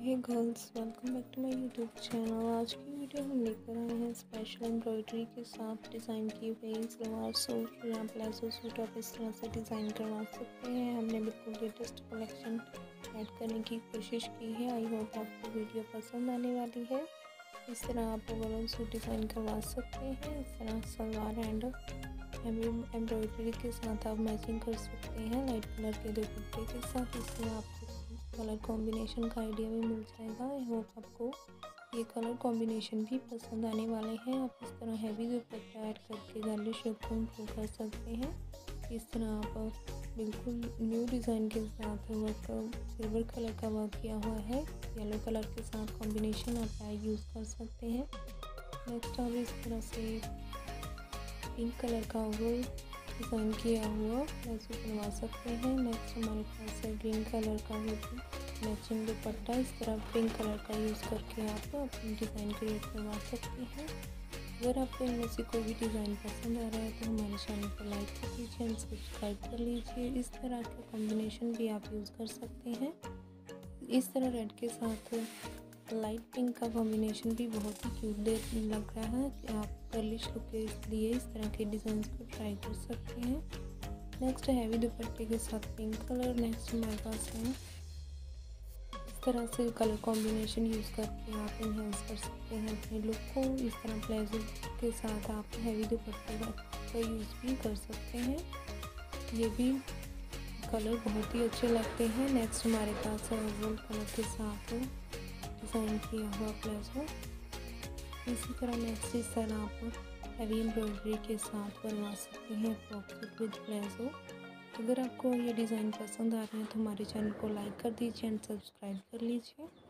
Hey girls, welcome back to my YouTube channel. आज की video हम लेकर आए हैं स्पेशल एम्ब्रॉयडरी के साथ डिज़ाइन की हुई सलवार सूट या प्लाजो सूट आप इस तरह से डिज़ाइन करवा सकते हैं। हमने बिल्कुल लेटेस्ट कलेक्शन ऐड करने की कोशिश की है। आई होप आपको वीडियो पसंद आने वाली है। इस तरह आप ओवरऑल सूट डिज़ाइन करवा सकते हैं। इस तरह सलवार एंड एम्ब्रॉयडरी के साथ आप मैचिंग कर सकते हैं लाइट कलर के दुपट्टे के साथ। इसमें आपको कलर कॉम्बिनेशन का आइडिया भी मिल जाएगा। आई होप आपको ये कलर कॉम्बिनेशन भी पसंद आने वाले हैं। आप इस तरह हैवी दुपट्टा ऐड करके गार्निश लुक को इम्प्रूव कर सकते हैं। इस तरह आप बिल्कुल न्यू डिज़ाइन के साथ वर्क सिल्वर कलर का वर्क किया हुआ है, येलो कलर के साथ कॉम्बिनेशन आप यूज़ कर सकते हैं। नेक्स्ट आप इस तरह से पिंक कलर का वो डिज़ाइन किया हुआ प्लाजो बनवा सकते हैं। नेक्स्ट हमारे पास है ग्रीन कलर का वो मैचिंग दुपट्टा। इस तरह पिंक कलर का यूज़ करके आप अपनी डिज़ाइन क्रिएट करवा सकते हैं। अगर आपको इनमें से कोई भी डिज़ाइन पसंद आ रहा है तो हमारे चैनल को लाइक कर लीजिए एंड सब्सक्राइब कर लीजिए। इस तरह के कॉम्बिनेशन भी आप यूज़ कर सकते हैं। इस तरह रेड के साथ लाइट पिंक का कॉम्बिनेशन भी बहुत ही क्यूट लग रहा है। आप गर्लिश लुक के लिए इस तरह के डिज़ाइन को ट्राई कर सकते हैं। नेक्स्ट हैवी दुपट्टे के साथ पिंक कलर। नेक्स्ट हमारे पास है इस तरह से कलर कॉम्बिनेशन यूज़ करके आप इन्हेंस कर सकते हैं अपने लुक को। इस तरह प्लाजो के साथ आप हैवी दुपट्टे का यूज़ भी कर सकते हैं। ये भी कलर बहुत ही अच्छे लगते हैं। नेक्स्ट हमारे पास है गोल्ड कलर के साथ डिज़ाइन किया हुआ प्लाजो। इसी तरह नेक्स्ट इस तरह आप हैवी एम्ब्रॉयडरी के साथ बनवा सकते हैं फ्रॉक सूट विद प्लाजो। अगर आपको ये डिज़ाइन पसंद आ रहे हैं तो हमारे चैनल को लाइक कर दीजिए एंड सब्सक्राइब कर लीजिए।